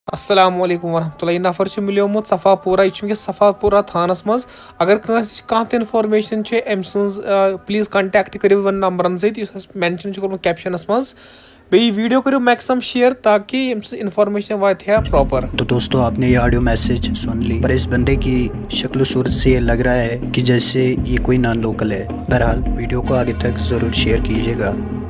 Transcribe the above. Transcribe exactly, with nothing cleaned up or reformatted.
अस्सलामुअलैकुम वरहमतुल्लाहि नफर छ मिलियोमुत सफापूरा यह वैस सफापूरा थानस मज अगर कंस कह इन्फॉर्मेशन अम सज प्लीज कंटेक्ट करो वन नंबरन सत मेंशन कोर्मुत कैप्शनस मज बे वीडियो करो मैक्सिमम शेयर ताकि इन्फॉर्मेशन वात है प्रॉपर। तो दोस्तों आपने ये ऑडियो मैसेज सुन ली, पर इस बंदे की शक्ल सूरत से ये लग रहा है कि जैसे ये कोई नॉन लोकल है। बहरहाल वीडियो को आगे तक ज़रूर शेयर कीजिएगा।